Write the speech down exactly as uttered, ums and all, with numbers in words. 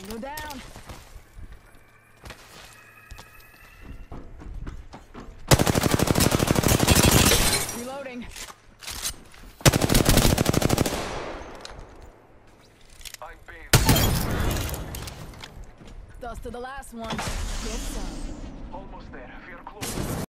Go down. Reloading. I'm being Dust to the last one. Get some. almost there. We're close.